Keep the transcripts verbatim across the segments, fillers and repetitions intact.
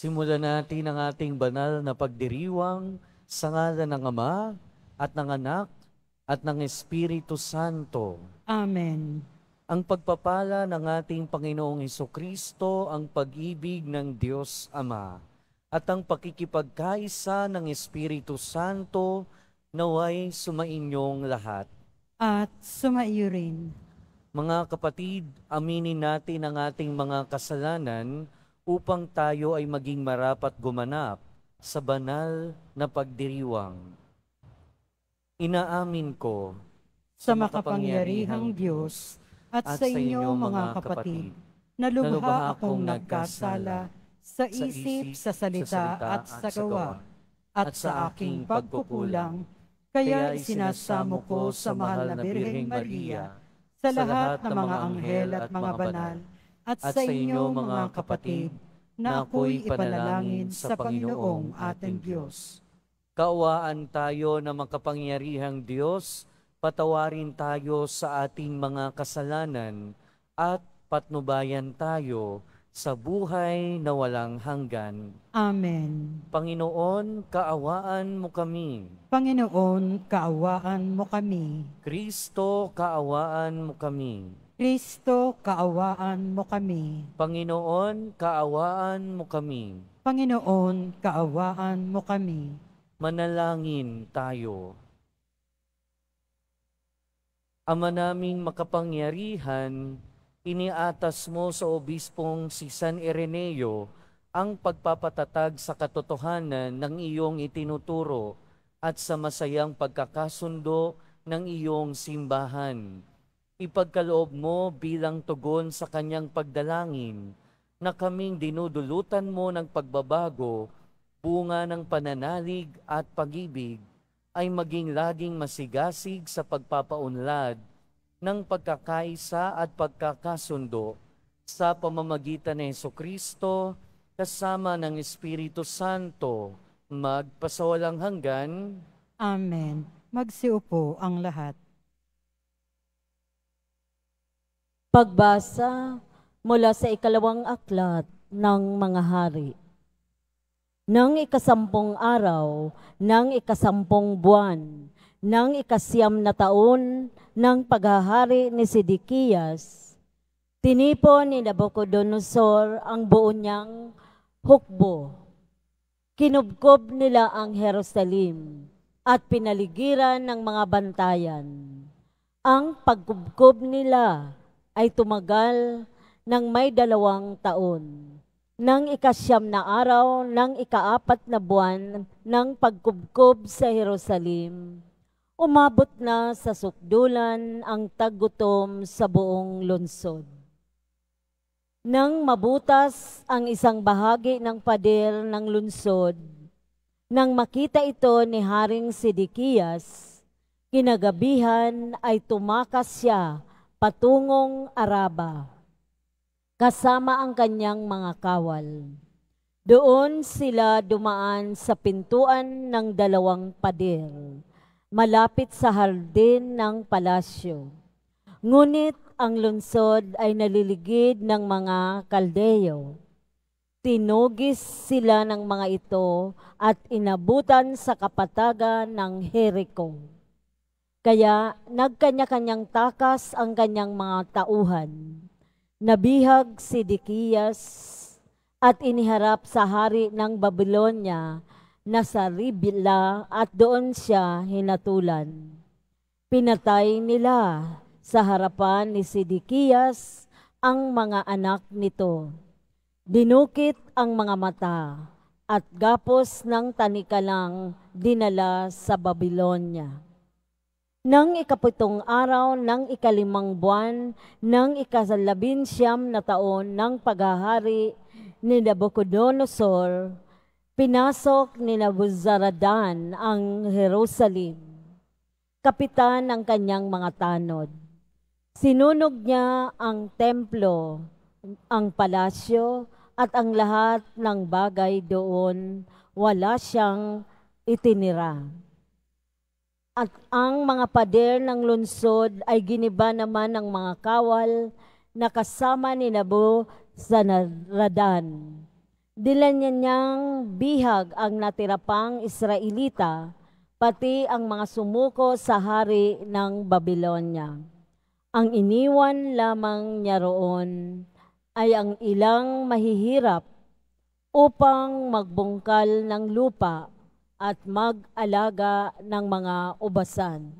Simulan natin ang ating banal na pagdiriwang sa ngalan ng Ama at ng Anak at ng Espiritu Santo. Amen. Ang pagpapala ng ating Panginoong Hesukristo, ang pag-ibig ng Diyos Ama, at ang pakikipagkaisa ng Espiritu Santo naway sumainyong lahat. At sumaiyo rin. Mga kapatid, aminin natin ang ating mga kasalanan upang tayo ay maging marapat gumanap sa banal na pagdiriwang. Inaamin ko Sa makapangyarihang Diyos at, sa inyo mga kapatid, na lubha akong nagkasala sa isip, sa salita at sa gawa, at sa aking pagkukulang, kaya isinasamo ko sa mahal na Birheng Maria, sa lahat ng mga anghel at mga banal, at sa inyo mga kapatid, na ako'y ipanalangin sa Panginoong ating Diyos. Kaawaan tayo na makapangyarihang Diyos, patawarin tayo sa ating mga kasalanan at patnubayan tayo sa buhay na walang hanggan. Amen. Panginoon, kaawaan mo kami. Panginoon, kaawaan mo kami. Kristo, kaawaan mo kami. Kristo, kaawaan mo kami. Panginoon, kaawaan mo kami. Panginoon, kaawaan mo kami. Manalangin tayo. Ama naming makapangyarihan, iniatas mo sa obispong si San Ireneo ang pagpapatatag sa katotohanan ng iyong itinuturo at sa masayang pagkakasundo ng iyong simbahan. Ipagkaloob mo bilang tugon sa kanyang pagdalangin na kaming dinudulutan mo ng pagbabago, bunga ng pananalig at pag-ibig, ay maging laging masigasig sa pagpapaunlad ng pagkakaisa at pagkakasundo sa pamamagitan ni Hesukristo kasama ng Espiritu Santo, magpasawalang hanggan. Amen. Magsiupo ang lahat. Pagbasa mula sa ikalawang aklat ng mga hari. Nang ikasampung araw, nang ikasampung buwan, nang ikasiyam na taon ng paghahari ni Sidikiyas, tinipon ni Nabucodonosor ang buo niyang hukbo. Kinubkob nila ang Jerusalem at pinaligiran ng mga bantayan. Ang pagkubkob nila ay tumagal ng may dalawang taon. Nang ikasyam na araw, nang ikaapat na buwan ng pagkubkob sa Jerusalem, umabot na sa sukdulan ang taggutom sa buong lungsod. Nang mabutas ang isang bahagi ng pader ng lungsod, nang makita ito ni Haring Sidikiyas, kinagabihan ay tumakas siya patungong Araba, kasama ang kanyang mga kawal. Doon sila dumaan sa pintuan ng dalawang pader, malapit sa hardin ng palasyo. Ngunit ang lungsod ay naliligid ng mga Kaldeyo. Tinugis sila ng mga ito at inabutan sa kapatagan ng Jericho. Kaya nagkanya-kanyang takas ang kanyang mga tauhan. Nabihag si Sidikiyas at iniharap sa hari ng Babylonia na sa Ribla at doon siya hinatulan. Pinatay nila sa harapan ni Sidikiyas ang mga anak nito. Dinukit ang mga mata at gapos ng tanikalang dinala sa Babylonia. Nang ikapitong araw ng ikalimang buwan ng ikasalabinsyam na taon ng paghahari ni Nabucodonosor, pinasok ni Nabuzaradan ang Jerusalem, kapitan ng kanyang mga tanod. Sinunog niya ang templo, ang palasyo at ang lahat ng bagay doon, wala siyang itinira. At ang mga pader ng lungsod ay giniba naman ng mga kawal na kasama ni Nabuzaradan. Dila niya niyang bihag ang natira pang Israelita, pati ang mga sumuko sa hari ng Babylonia. Ang iniwan lamang niya roon ay ang ilang mahihirap upang magbungkal ng lupa at mag-alaga ng mga ubasan.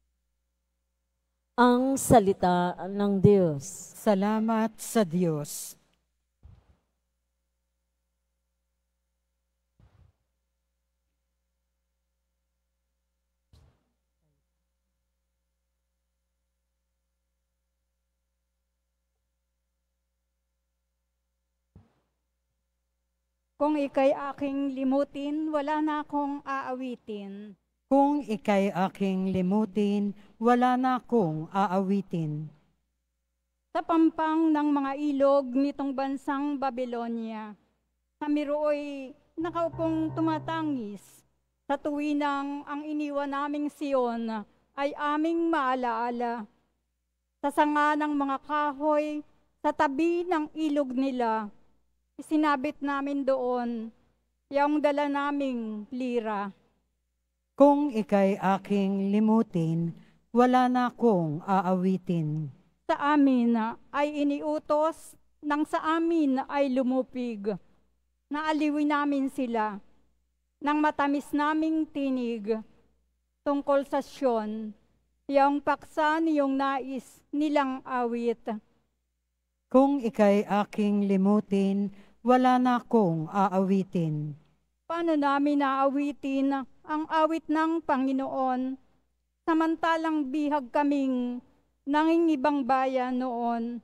Ang salita ng Diyos. Salamat sa Diyos. Kung ika'y aking limutin, wala na akong aawitin. Kung ika'y aking limutin, wala na akong aawitin. Sa pampang ng mga ilog nitong bansang Babylonia, kami rooy nakaupong tumatangis. Sa tuwinang ang iniwan naming Sion ay aming maalaala. Sa sanga ng mga kahoy, sa tabi ng ilog nila, isinabit namin doon yung dala naming lira. Kung ika'y aking limutin, wala na akong aawitin. Sa amin ay iniutos, nang sa amin ay lumupig. Naaliwin namin sila, nang matamis naming tinig, tungkol sa Sion, yung paksa niyong nais nilang awit. Kung ika'y aking limutin, wala na akong aawitin. Paano namin naawitin ang awit ng Panginoon, samantalang bihag kaming nangingibang bayan noon?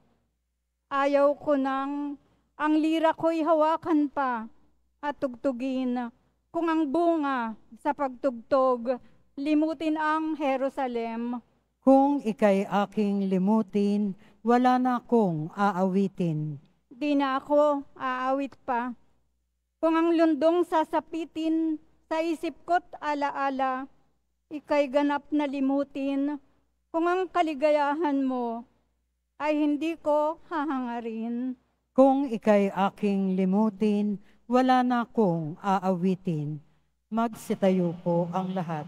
Ayaw ko nang ang lira ko'y hawakan pa at tugtugin, kung ang bunga sa pagtugtog, limutin ang Jerusalem. Kung ika'y aking limutin, wala na akong aawitin. Di na ako aawit pa. Kung ang lundong sasapitin sa isip ko't alaala, ika'y ganap na limutin. Kung ang kaligayahan mo ay hindi ko hahangarin. Kung ika'y aking limutin, wala na akong aawitin. Magsitayo po ang lahat.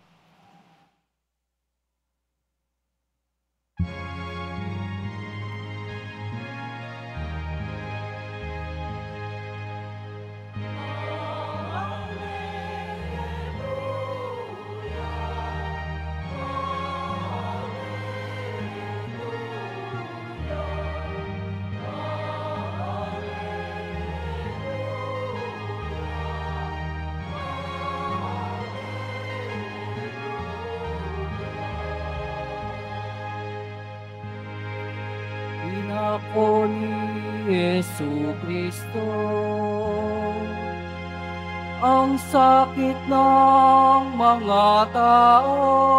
Ako ni Yesu Kristo, ang sakit ng mga tao,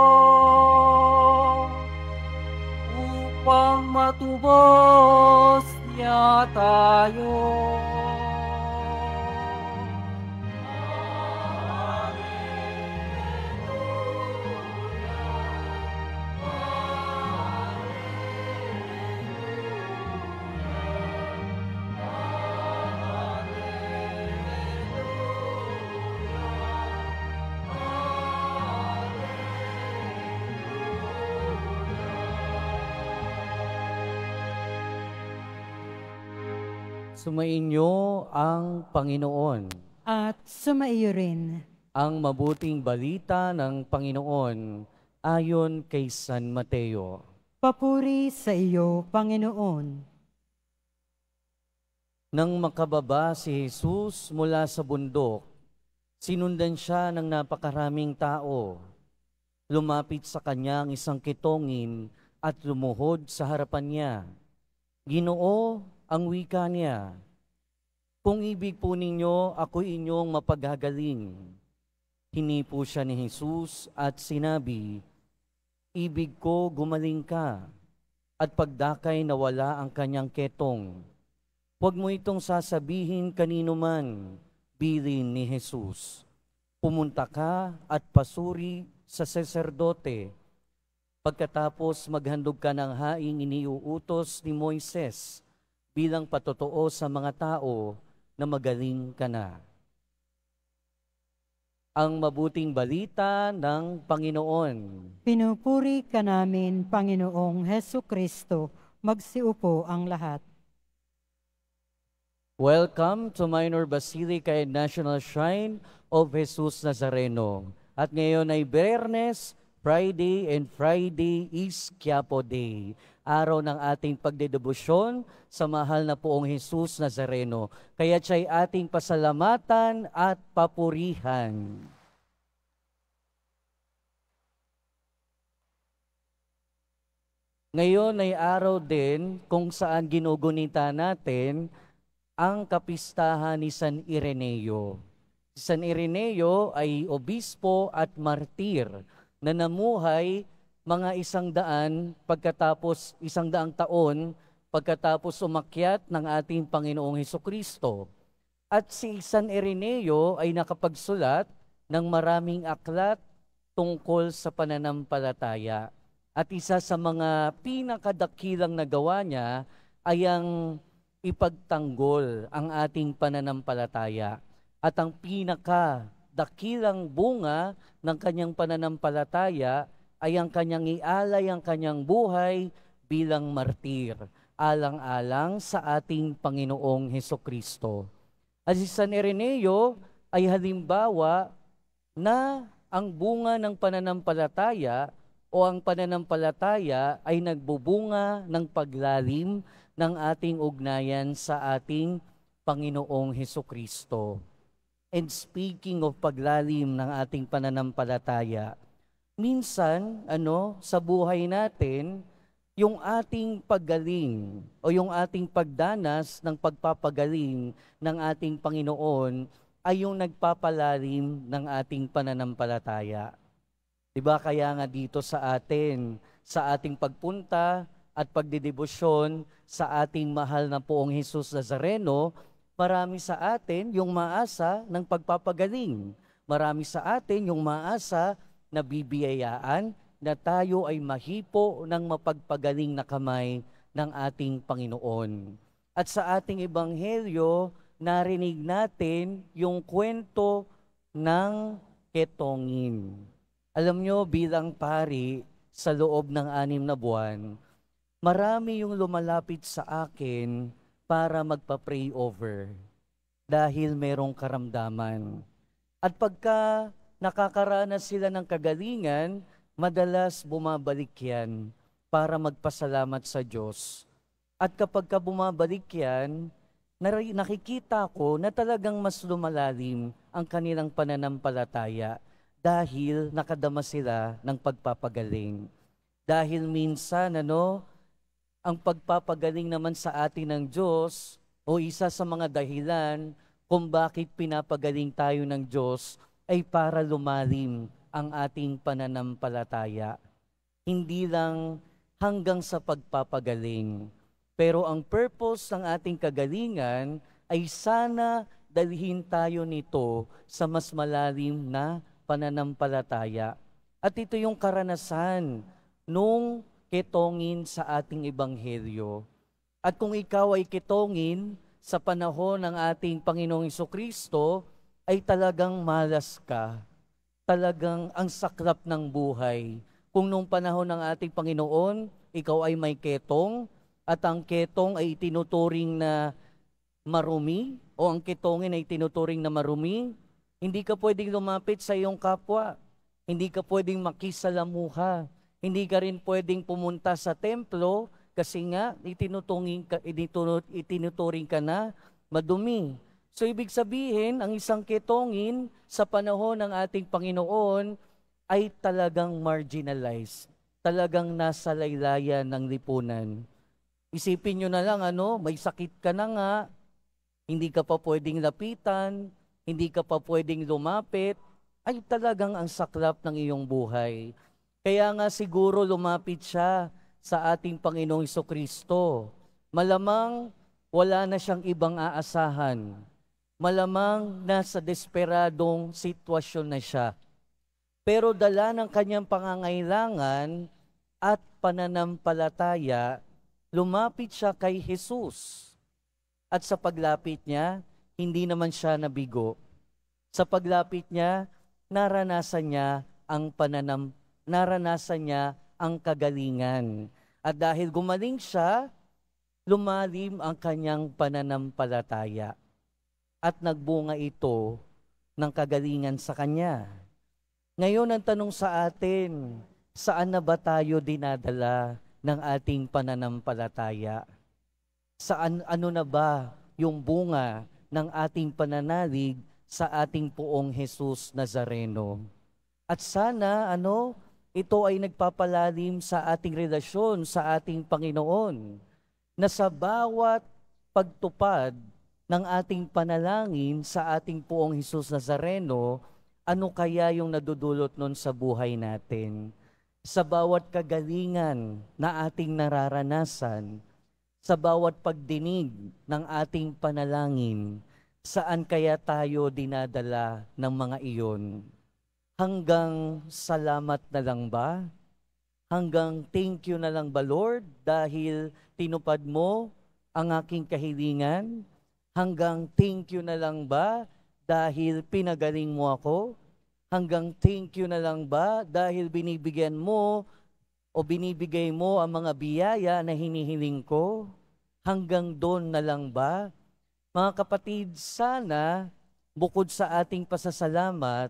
upang matubos niya tayo. Sumainyo ang Panginoon. At sumaiyo rin. Ang mabuting balita ng Panginoon ayon kay San Mateo. Papuri sa iyo, Panginoon. Nang makababa si Jesus mula sa bundok, sinundan siya ng napakaraming tao. Lumapit sa kanya ang isang kitongin at lumuhod sa harapan niya. Ginoo, ang wika niya, kung ibig po ninyo, ako'y inyong mapagagaling. Hinipo siya ni Jesus at sinabi, ibig ko gumaling ka, at pagdakay nawala ang kanyang ketong. Huwag mo itong sasabihin kanino man, bilin ni Jesus. Pumunta ka at pasuri sa saserdote. Pagkatapos maghandog ka ng haing iniuutos ni Moises, bilang patotoo sa mga tao na magaling ka na. Ang mabuting balita ng Panginoon. Pinupuri ka namin, Panginoong Hesu Kristo. Magsiupo ang lahat. Welcome to Minor Basilica and National Shrine of Jesus Nazareno. At ngayon ay Biyernes, Friday, and Friday is Quiapo Day. Araw ng ating pagdedebosyon sa mahal na Poong Jesus Nazareno. Kaya siya'y ating pasalamatan at papurihan. Ngayon ay araw din kung saan ginugunita natin ang kapistahan ni San Ireneo. Si San Ireneo ay obispo at martir na namuhay mga isang daan pagkatapos isang daang taon pagkatapos umakyat ng ating Panginoong Hesukristo. At si San Ireneo ay nakapagsulat ng maraming aklat tungkol sa pananampalataya. At isa sa mga pinakadakilang nagawa niya ay ang ipagtanggol ang ating pananampalataya. At ang pinakadakilang bunga ng kanyang pananampalataya ay ang kanyang ialay ang kanyang buhay bilang martir, alang-alang sa ating Panginoong Hesukristo. At si San Ireneo ay halimbawa na ang bunga ng pananampalataya o ang pananampalataya ay nagbubunga ng paglalim ng ating ugnayan sa ating Panginoong Hesukristo. And speaking of paglalim ng ating pananampalataya, minsan, ano, sa buhay natin, yung ating paggaling o yung ating pagdanas ng pagpapagaling ng ating Panginoon ay yung nagpapalalim ng ating pananampalataya. Diba kaya nga dito sa atin, sa ating pagpunta at pagdedebosyon sa ating mahal na Poong Jesus Nazareno, marami sa atin yung maasa ng pagpapagaling. Marami sa atin yung maasa na bibiyayaan na tayo ay mahipo ng mapagpagaling na kamay ng ating Panginoon. At sa ating ebanghelyo, narinig natin yung kwento ng ketongin. Alam nyo, bilang pari sa loob ng anim na buwan, marami yung lumalapit sa akin para magpa-pray over dahil merong karamdaman. At pagka nakakaranas sila ng kagalingan, madalas bumabalik yan para magpasalamat sa Diyos. At kapag ka bumabalik yan, nakikita ko na talagang mas lumalalim ang kanilang pananampalataya dahil nakadama sila ng pagpapagaling. Dahil minsan, ano, ang pagpapagaling naman sa atin ng Diyos o isa sa mga dahilan kung bakit pinapagaling tayo ng Diyos ay para lumalim ang ating pananampalataya. Hindi lang hanggang sa pagpapagaling, pero ang purpose ng ating kagalingan ay sana dalhin tayo nito sa mas malalim na pananampalataya. At ito yung karanasan nung ketongin sa ating ebanghelyo. At kung ikaw ay ketongin sa panahon ng ating Panginoong Hesukristo, ay talagang malas ka. Talagang ang saklap ng buhay. Kung nung panahon ng ating Panginoon, ikaw ay may ketong, at ang ketong ay tinuturing na marumi, o ang ketongin ay tinuturing na marumi, hindi ka pwedeng lumapit sa iyong kapwa. Hindi ka pwedeng makisalamuha. Hindi ka rin pwedeng pumunta sa templo kasi nga itinuturing ka, itinuturing ka na madumi. So ibig sabihin, ang isang ketongin sa panahon ng ating Panginoon ay talagang marginalized. Talagang nasa laylayan ng lipunan. Isipin nyo na lang, ano, may sakit ka na nga, hindi ka pa pwedeng lapitan, hindi ka pa pwedeng lumapit, ay talagang ang saklap ng iyong buhay. Kaya nga siguro lumapit siya sa ating Panginoong Hesukristo. Malamang wala na siyang ibang aasahan. Malamang nasa desperadong sitwasyon na siya. Pero dala ng kanyang pangangailangan at pananampalataya, lumapit siya kay Jesus. At sa paglapit niya, hindi naman siya nabigo. Sa paglapit niya, naranasan niya ang pananam, naranasan niya ang kagalingan. At dahil gumaling siya, lumalim ang kanyang pananampalataya. At nagbunga ito ng kagalingan sa kanya. Ngayon ang tanong sa atin, saan na ba tayo dinadala ng ating pananampalataya? Saan, ano na ba yung bunga ng ating pananalig sa ating Poong Jesus Nazareno? At sana, ano, ito ay nagpapalalim sa ating relasyon sa ating Panginoon, na sa bawat pagtupad ng ating panalangin sa ating Poong Jesus Nazareno, ano kaya yung nadudulot nun sa buhay natin? Sa bawat kagalingan na ating nararanasan, sa bawat pagdinig ng ating panalangin, saan kaya tayo dinadala ng mga iyon? Hanggang salamat na lang ba? Hanggang thank you na lang ba, Lord, dahil tinupad mo ang aking kahilingan? Hanggang thank you na lang ba dahil pinagaling mo ako? Hanggang thank you na lang ba dahil binibigyan mo o binibigay mo ang mga biyaya na hinihiling ko? Hanggang doon na lang ba? Mga kapatid, sana bukod sa ating pasasalamat,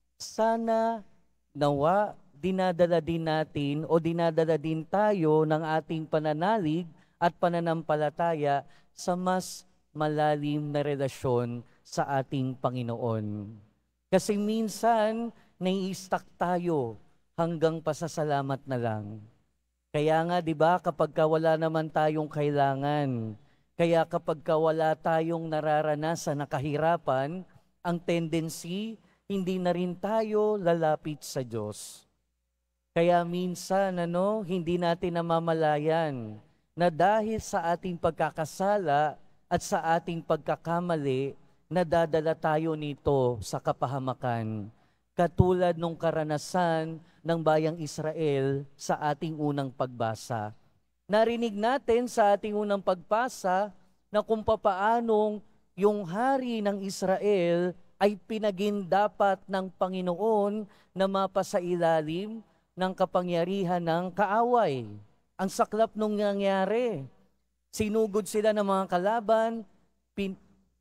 sana nawa dinadala din natin o dinadala din tayo ng ating pananalig at pananampalataya sa mas malalim na relasyon sa ating Panginoon. Kasi minsan, nai-stuck tayo hanggang pasasalamat na lang. Kaya nga, di ba, kapag wala naman tayong kailangan, kaya kapag wala tayong nararanasan na kahirapan, ang tendency, hindi na rin tayo lalapit sa Diyos. Kaya minsan, ano, hindi natin namamalayan na dahil sa ating pagkakasala at sa ating pagkakamali, nadadala tayo nito sa kapahamakan. Katulad nung karanasan ng bayang Israel sa ating unang pagbasa. Narinig natin sa ating unang pagbasa na kung papaanong yung hari ng Israel ay pinagindapat ng Panginoon na mapasailalim ng kapangyarihan ng kaaway. Ang saklap nung nangyari. Sinugod sila ng mga kalaban, pin,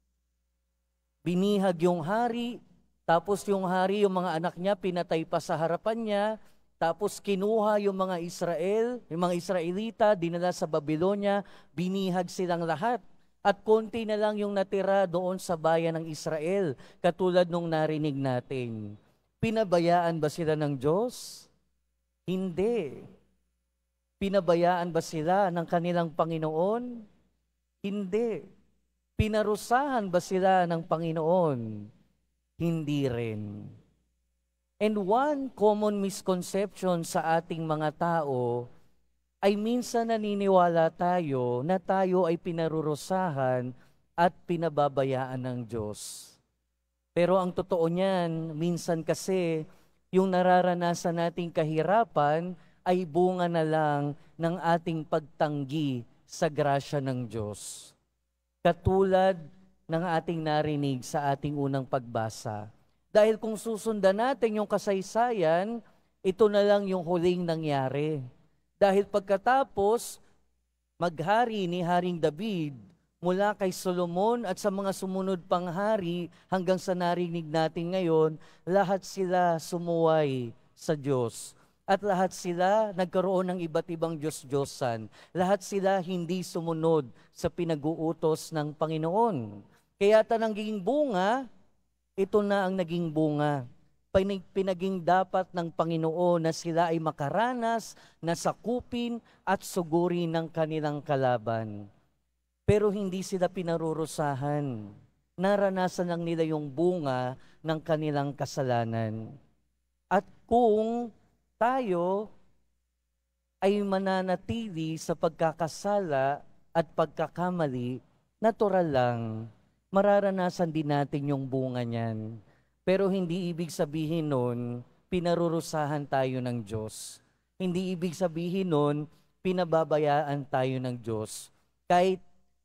binihag yung hari, tapos yung hari, yung mga anak niya, pinatay pa sa harapan niya, tapos kinuha yung mga Israel, yung mga Israelita, dinala sa Babylonia, binihag silang lahat. At konti na lang yung natira doon sa bayan ng Israel, katulad nung narinig natin. Pinabayaan ba sila ng Diyos? Hindi. Pinabayaan ba sila ng kanilang Panginoon? Hindi. Pinarusahan ba sila ng Panginoon? Hindi rin. And one common misconception sa ating mga tao ay minsan naniniwala tayo na tayo ay pinarurusahan at pinababayaan ng Diyos. Pero ang totoo niyan, minsan kasi yung nararanasan nating kahirapan ay bunga na lang ng ating pagtanggi sa grasya ng Diyos. Katulad ng ating narinig sa ating unang pagbasa. Dahil kung susundan natin yung kasaysayan, ito na lang yung huling nangyari. Dahil pagkatapos, maghari ni Haring David, mula kay Solomon at sa mga sumunod pang hari hanggang sa narinig natin ngayon, lahat sila sumuway sa Diyos. At lahat sila nagkaroon ng iba't ibang Diyos-Diyosan. Lahat sila hindi sumunod sa pinag-uutos ng Panginoon. Kaya ta naging bunga, ito na ang naging bunga. Pinaging dapat ng Panginoon na sila ay makaranas, nasakupin at sugurin ng kanilang kalaban. Pero hindi sila pinarurusahan. Naranasan lang nila yung bunga ng kanilang kasalanan. At kung tayo ay mananatili sa pagkakasala at pagkakamali, natural lang, mararanasan din natin yung bunga niyan. Pero hindi ibig sabihin nun, pinarurusahan tayo ng Diyos. Hindi ibig sabihin nun, pinababayaan tayo ng Diyos. Kahit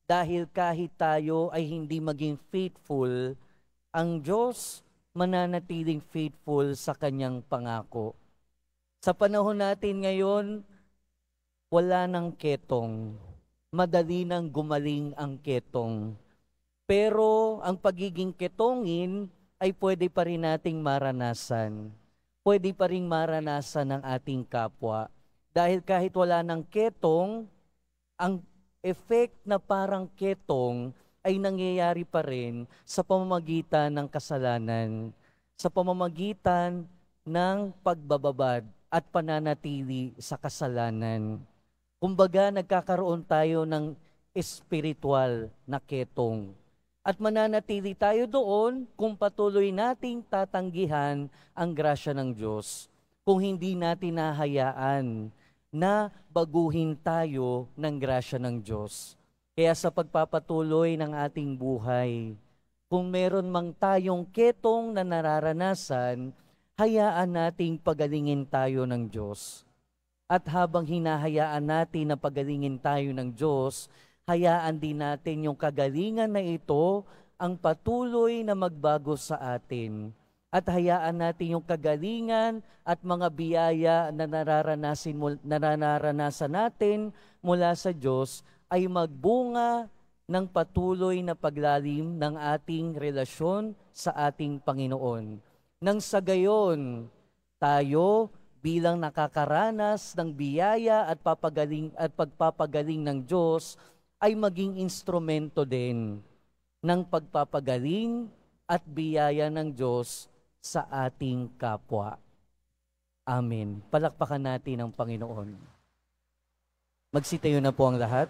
Dahil kahit tayo ay hindi maging faithful, ang Diyos mananatiling faithful sa kanyang pangako. Sa panahon natin ngayon, wala nang ketong. Madali nang gumaling ang ketong. Pero ang pagiging ketongin ay pwede pa rin nating maranasan. Pwede pa rin maranasan ng ating kapwa. Dahil kahit wala ng ketong, ang effect na parang ketong ay nangyayari pa rin sa pamamagitan ng kasalanan, sa pamamagitan ng pagbababad at pananatili sa kasalanan. Kumbaga, nagkakaroon tayo ng espiritual na ketong. At mananatili tayo doon kung patuloy nating tatanggihan ang grasya ng Diyos. Kung hindi natin nahayaan na baguhin tayo ng grasya ng Diyos. Kaya sa pagpapatuloy ng ating buhay, kung meron mang tayong ketong na nararanasan, hayaan nating pagalingin tayo ng Diyos. At habang hinahayaan natin na pagalingin tayo ng Diyos, hayaan din natin yung kagalingan na ito ang patuloy na magbago sa atin. At hayaan natin yung kagalingan at mga biyaya na nararanasin, na nararanasan natin mula sa Diyos ay magbunga ng patuloy na paglalim ng ating relasyon sa ating Panginoon. Nang sa gayon, tayo bilang nakakaranas ng biyaya at papagaling at pagpapagaling ng Diyos ay maging instrumento din ng pagpapagaling at biyaya ng Diyos sa ating kapwa. Amen. Palakpakan natin ang Panginoon. Magsitayo na po ang lahat.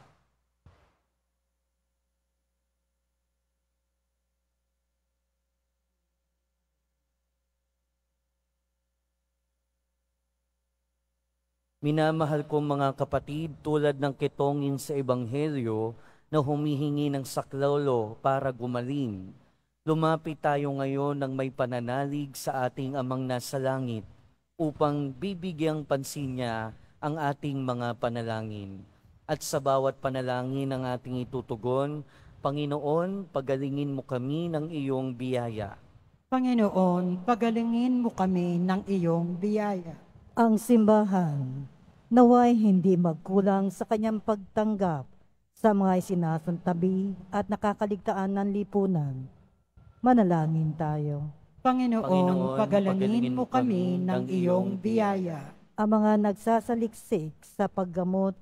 Minamahal kong mga kapatid, tulad ng ketongin sa Ebanghelyo na humihingi ng saklolo para gumaling, lumapit tayo ngayon ng may pananalig sa ating Amang nasa langit upang bibigyang pansin niya ang ating mga panalangin. At sa bawat panalangin ang ating itutugon, Panginoon, pagalingin mo kami ng iyong biyaya. Panginoon, pagalingin mo kami ng iyong biyaya. Ang simbahan naway hindi magkulang sa kanyang pagtanggap sa mga isinasantabi at nakakaligtaan ng lipunan. Manalangin tayo. Panginoon, Panginoon, pagalingin mo kami ng iyong biyaya. Ang mga nagsasaliksik sa paggamot,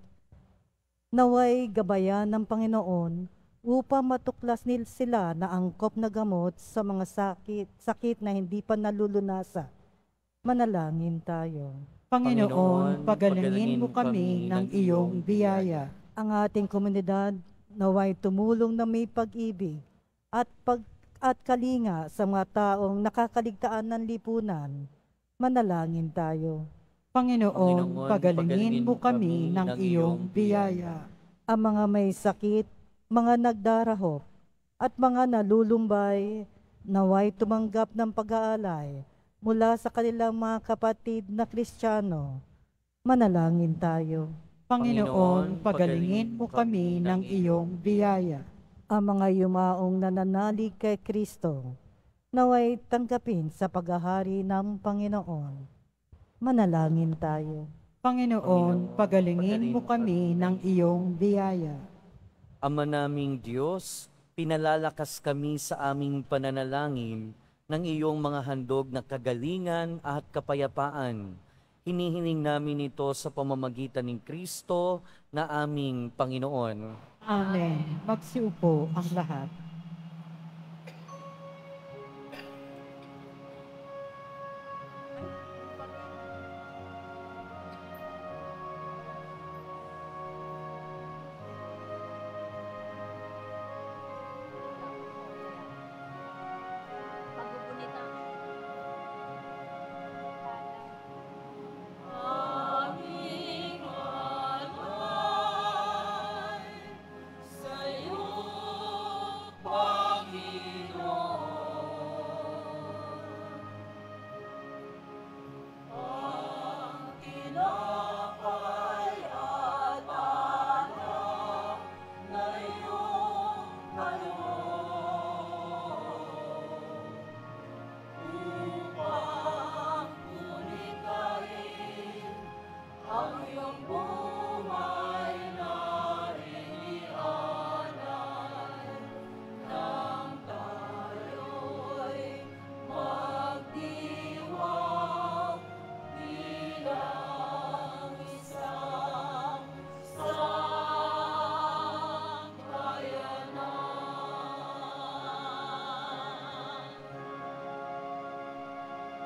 naway gabayan ng Panginoon upang matuklas nil sila na angkop na gamot sa mga sakit, sakit na hindi pa nalulunasa. Manalangin tayo. Panginoon, pagalingin mo kami ng iyong biyaya. Ang ating komunidad naway tumulong na may pag-ibig at pag at kalinga sa mga taong nakakaligtaan ng lipunan. Manalangin tayo. Panginoon, pagalingin mo kami ng iyong biyaya. Ang mga may sakit, mga nagdarahop, at mga nalulumbay, naway tumanggap ng pag-aalay mula sa kanilang mga kapatid na Kristiyano. Manalangin tayo. Panginoon, pagalingin mo kami ng iyong biyaya. Ang mga yumaong nananalig kay Kristo, naway tanggapin sa paghahari ng Panginoon. Manalangin tayo. Panginoon, pagalingin mo kami ng iyong biyaya. Ama naming Diyos, pinalalakas kami sa aming pananalangin ng iyong mga handog na kagalingan at kapayapaan. Hinihiling namin ito sa pamamagitan ng Kristo na aming Panginoon. Amen. Magsiupo ang lahat.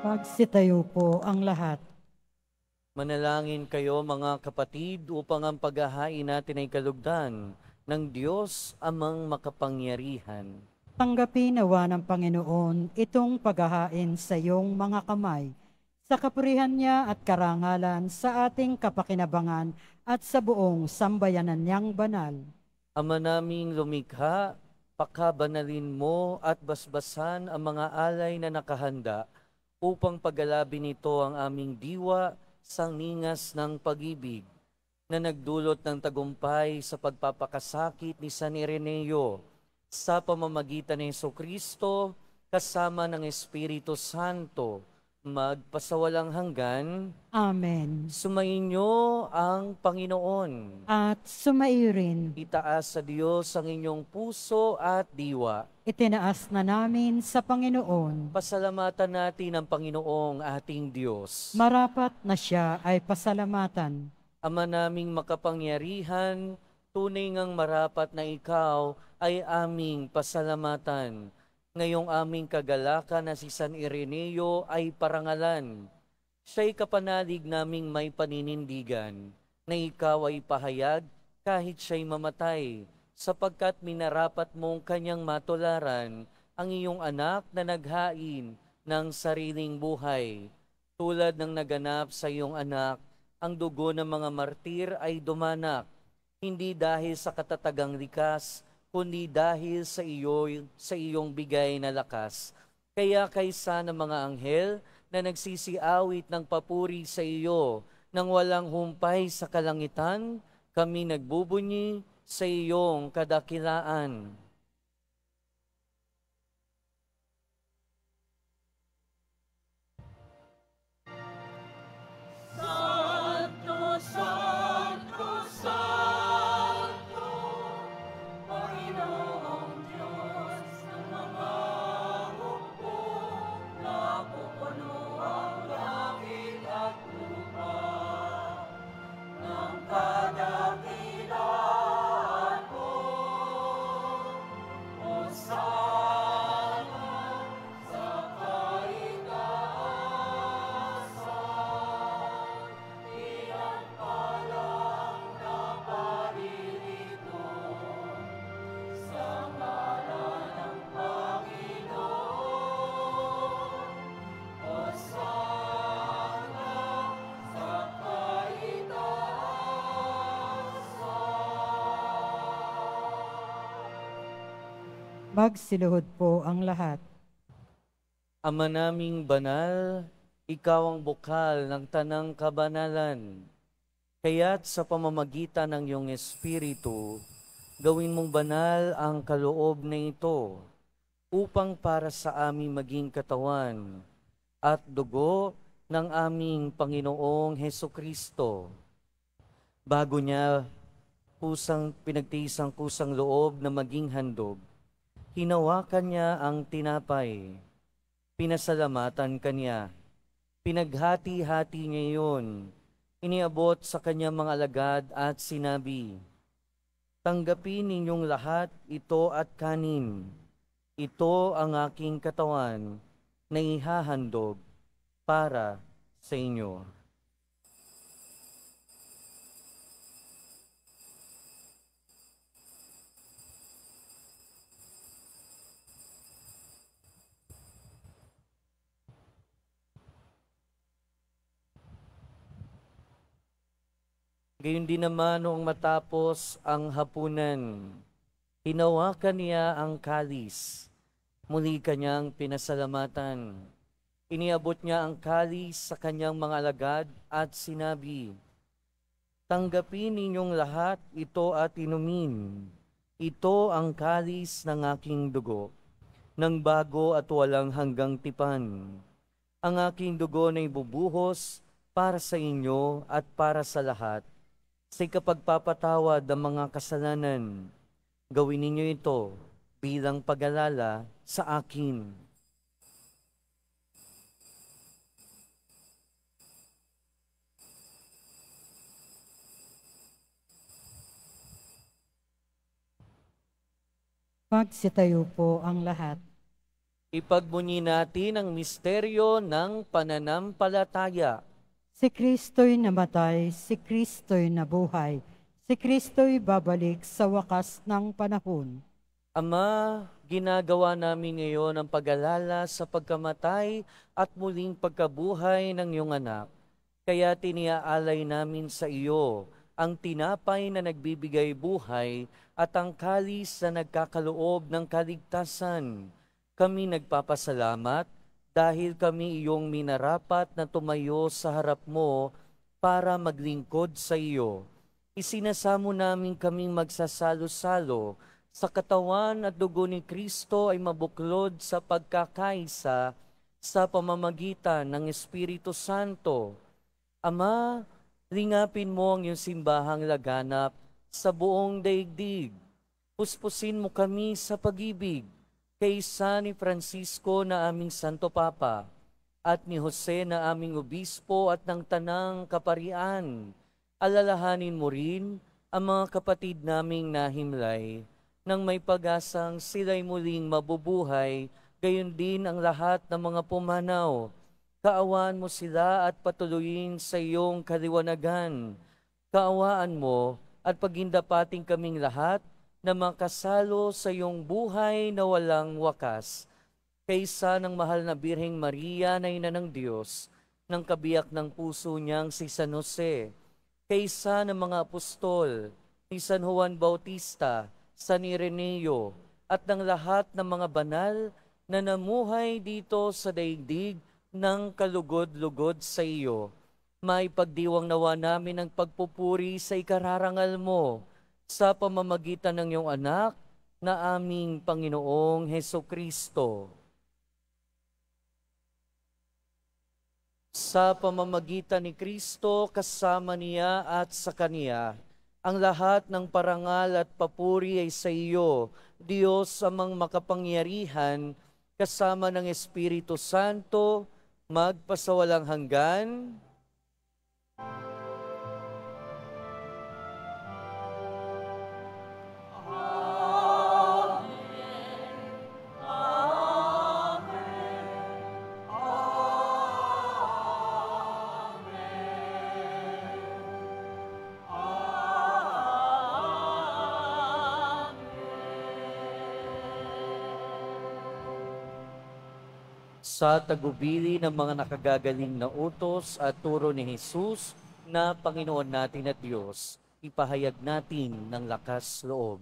Magsitayo po ang lahat. Manalangin kayo mga kapatid upang ang paghahain natin ay kalugdan ng Diyos amang makapangyarihan. Tanggapin nawa ng Panginoon itong paghahain sa iyong mga kamay, sa kapurihan niya at karangalan sa ating kapakinabangan at sa buong sambayanan niyang banal. Ama naming lumikha, pakabanalin mo at basbasan ang mga alay na nakahanda upang pagalabi nito ang aming diwa sa ningas ng pag-ibig na nagdulot ng tagumpay sa pagpapakasakit ni San Ireneo sa pamamagitan ni Jesucristo kasama ng Espiritu Santo magpasawalang hanggan. Amen. Sumainyo ang Panginoon. At sumaiyo rin, Itaas sa Diyos ang inyong puso at diwa. itinaas na namin sa Panginoon. Pasalamatan natin ang Panginoong ating Diyos. Marapat na siya ay pasalamatan. Ama naming makapangyarihan, tunay ngang marapat na ikaw ay aming pasalamatan. Ngayong aming kagalakan na si San Ireneo ay parangalan. Siya'y kapanalig naming may paninindigan, na ikaw ay pahayag kahit siya'y mamatay, sapagkat minarapat mong kanyang matularan ang iyong anak na naghain ng sariling buhay. Tulad ng naganap sa iyong anak, ang dugo ng mga martir ay dumanak, hindi dahil sa katatagang likas, kundi dahil sa iyo, sa iyong bigay na lakas. Kaya kaysa ng mga anghel na nagsisiawit ng papuri sa iyo, nang walang humpay sa kalangitan, kami nagbubunyi sa iyong kadakilaan. Magsiluhod po ang lahat. Ama naming banal, ikaw ang bukal ng tanang kabanalan. Kaya't sa pamamagitan ng iyong Espiritu, gawin mong banal ang kaloob na ito, upang para sa aming maging katawan at dugo ng aming Panginoong Hesukristo. Bago niya kusang pinagtiisang kusang loob na maging handog, hinawakan niya ang tinapay, pinasalamatan kanya, pinaghati-hati niya yun, iniabot sa kanyang mga alagad at sinabi, "Tanggapin ninyong lahat ito at kanin. Ito ang aking katawan na ihahandog para sa inyo." Gayon din naman noong matapos ang hapunan, hinawakan niya ang kalis, muli kanyang pinasalamatan. Iniabot niya ang kalis sa kanyang mga alagad at sinabi, "Tanggapin ninyong lahat ito at inumin. Ito ang kalis ng aking dugo, ng bago at walang hanggang tipan. Ang aking dugo na ibubuhos para sa inyo at para sa lahat, sa ikapagpapatawad ng mga kasalanan. Gawin ninyo ito bilang pag-alala sa akin." Magsitayo po ang lahat. Ipagbunyi natin ang misteryo ng pananampalataya. Si Kristo'y namatay, si Kristo'y nabuhay, si Kristo'y babalik sa wakas ng panahon. Ama, ginagawa namin ngayon ang pag-alala sa pagkamatay at muling pagkabuhay ng iyong anak. Kaya tiniaalay namin sa iyo ang tinapay na nagbibigay buhay at ang kalis na nagkakaloob ng kaligtasan. Kami nagpapasalamat dahil kami iyong minarapat na tumayo sa harap mo para maglingkod sa iyo. Isinasamo namin kaming magsasalo-salo sa katawan at dugo ni Kristo ay mabuklod sa pagkakaisa sa pamamagitan ng Espiritu Santo. Ama, lingapin mo ang iyong simbahang laganap sa buong daigdig. Puspusin mo kami sa pag-ibig kaysa ni Francisco na aming Santo Papa at ni Jose na aming Obispo at ng Tanang Kaparian. Alalahanin mo rin ang mga kapatid naming nahimlay nang may pag-asang sila'y muling mabubuhay, gayon din ang lahat ng mga pumanaw. Kaawaan mo sila at patuloyin sa iyong kaliwanagan. Kaawaan mo at pagindapating kaming lahat na makasalo sa iyong buhay na walang wakas. Kaysa ng mahal na Birheng Maria na ina ng Diyos, ng kabiyak ng puso niyang si San Jose, kaysa ng mga apostol, ni San Juan Bautista, San Ireneo, at ng lahat ng mga banal na namuhay dito sa daigdig ng kalugod-lugod sa iyo. May pagdiwang nawa namin ang pagpupuri sa ikararangal mo sa pamamagitan ng iyong anak na aming Panginoong Hesukristo. Sa pamamagitan ni Kristo, kasama niya at sa Kaniya, ang lahat ng parangal at papuri ay sa iyo, Diyos amang makapangyarihan, kasama ng Espiritu Santo, magpasawalang hanggan. Sa tagubili ng mga nakagagaling na utos at turo ni Jesus na Panginoon natin at Diyos, ipahayag natin ng lakas loob.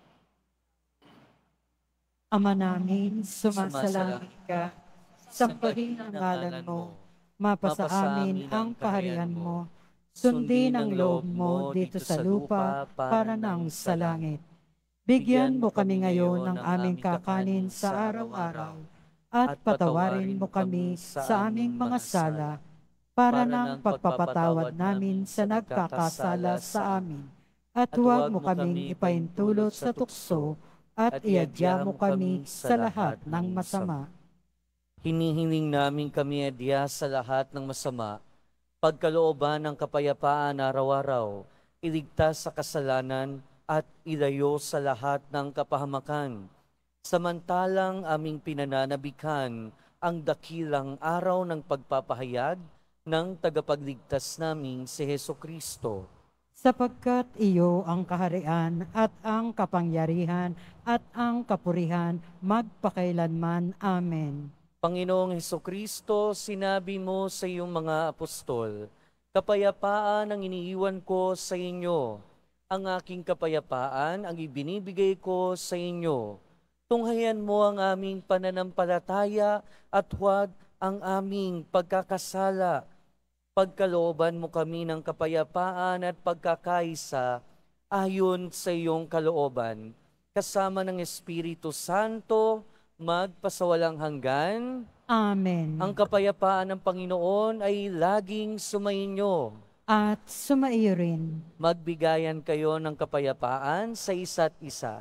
Ama namin, sumasalangit ka, samparin ang ngalan mo, mapasa amin ang kaharian mo, sundin ang loob mo dito sa lupa para nang sa langit. Bigyan mo kami ngayon ng aming kakanin sa araw-araw, at patawarin mo kami sa aming mga sala, para ng pagpapatawad namin sa nagkakasala sa amin. At huwag mo kaming ipaintulot sa tukso, at iadya mo kami sa lahat ng masama. Hinihiling namin kami adya sa lahat ng masama, pagkalooban ng kapayapaan araw-araw, iligtas sa kasalanan at ilayo sa lahat ng kapahamakan. Samantalang aming pinananabikan ang dakilang araw ng pagpapahayag ng tagapagligtas naming si Hesukristo. Sapagkat iyo ang kaharian at ang kapangyarihan at ang kapurihan magpakailanman. Amen. Panginoong Hesukristo, sinabi mo sa iyong mga apostol, kapayapaan ang iniiwan ko sa inyo, ang aking kapayapaan ang ibinibigay ko sa inyo. Tunghayan mo ang aming pananampalataya at huwag ang aming pagkakasala. Pagkalooban mo kami ng kapayapaan at pagkakaisa ayon sa iyong kalooban. Kasama ng Espiritu Santo, magpasawalang hanggan. Amen. Ang kapayapaan ng Panginoon ay laging sumainyo. At sumaiyo rin. Magbigayan kayo ng kapayapaan sa isa't isa.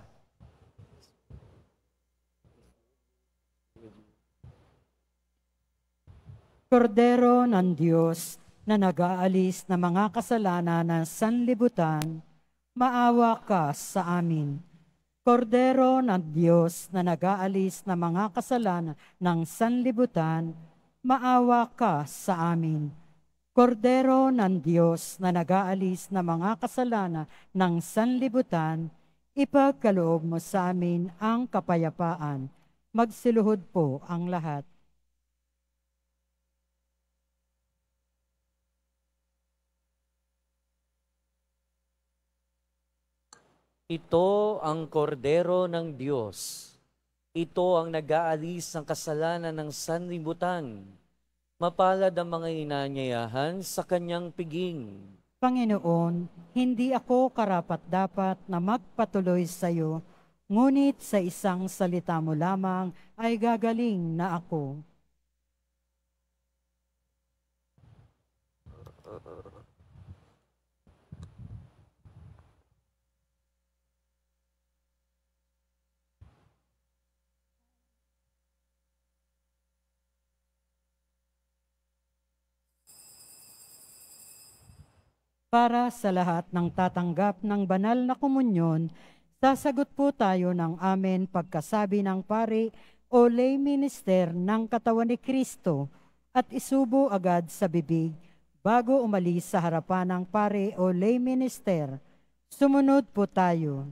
Kordero ng Diyos na nag-aalis ng mga kasalanan ng sanlibutan, maawa ka sa amin. Kordero ng Diyos na nag-aalis ng mga kasalanan ng sanlibutan, maawa ka sa amin. Kordero ng Diyos na nag-aalis ng mga kasalanan ng sanlibutan, ipagkaloob mo sa amin ang kapayapaan. Magsiluhod po ang lahat. Ito ang kordero ng Diyos. Ito ang nag-aalis ng kasalanan ng sanlibutan. Mapalad ang mga inanyayahan sa kanyang piging. Panginoon, hindi ako karapat-dapat na magpatuloy sa iyo, ngunit sa isang salita mo lamang ay gagaling na ako. Para sa lahat ng tatanggap ng banal na komunyon, sasagot po tayo ng amen pagkasabi ng pari o lay minister ng katawan ni Kristo at isubo agad sa bibig bago umalis sa harapan ng pari o lay minister. Sumunod po tayo.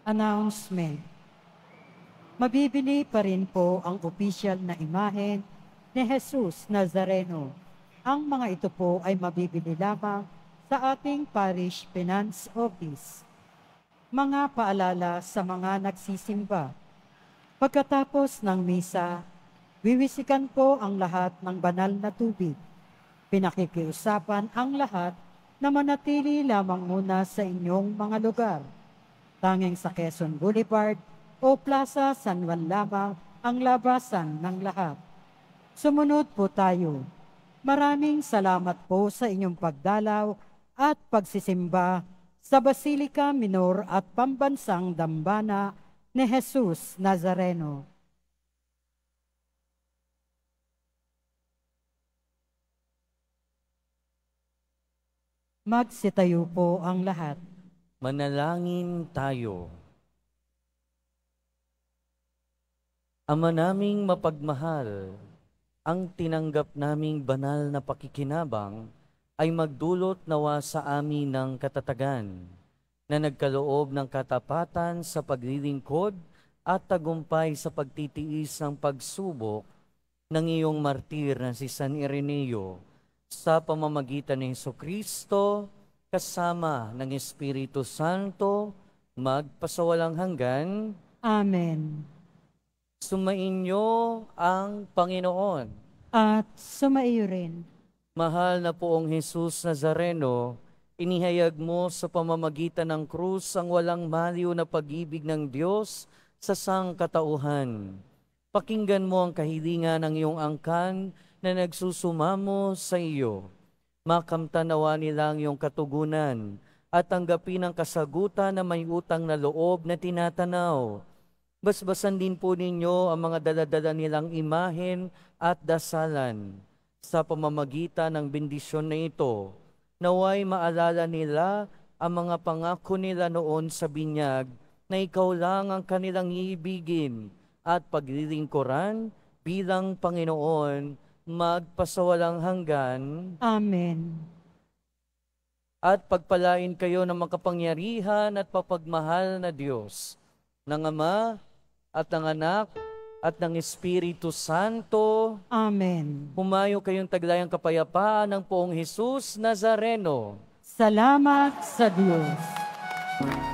Announcement. Mabibili pa rin po ang opisyal na imahen ni Jesus Nazareno. Ang mga ito po ay mabibili lamang sa ating Parish Finance Office. Mga paalala sa mga nagsisimba. Pagkatapos ng misa, wiwisikan po ang lahat ng banal na tubig. Pinakikiusapan ang lahat na manatili lamang muna sa inyong mga lugar. Tanging sa Quezon Boulevard o Plaza San Juan lamang ang labasan ng lahat. Sumunod po tayo. Maraming salamat po sa inyong pagdalaw at pagsisimba sa Basilica Minor at Pambansang Dambana ni Jesus Nazareno. Magsitayo po ang lahat. Manalangin tayo. Ama naming mapagmahal, ang tinanggap naming banal na pakikinabang ay magdulot nawa sa amin ng katatagan na nagkaloob ng katapatan sa paglilingkod at tagumpay sa pagtitiis ng pagsubok ng iyong martir na si San Ireneo sa pamamagitan ni Jesucristo kasama ng Espiritu Santo magpasawalang hanggan. Amen. Sumainyo ang Panginoon. At sumaiyo rin. Mahal na poong Jesus Nazareno, inihayag mo sa pamamagitan ng krus ang walang maliw na pag-ibig ng Diyos sa sangkatauhan. Pakinggan mo ang kahilingan ng iyong angkan na nagsusumamo sa iyo. Makamtanawa nila ang iyong katugunan at tanggapin ang kasagutan na may utang na loob na tinatanaw. Basbasan din po ninyo ang mga daladala nilang imahen at dasalan. Sa pamamagitan ng bendisyon na ito, naway maalala nila ang mga pangako nila noon sa binyag na ikaw lang ang kanilang iibigin at paglilingkuran bilang Panginoon magpasawalang hanggan. Amen. At pagpalain kayo ng makapangyarihan at papagmahal na Diyos, ng Ama at ng Anak at ng Espiritu Santo. Amen. Humayo kayong taglayang kapayapaan ng poong Jesus Nazareno. Salamat sa Diyos.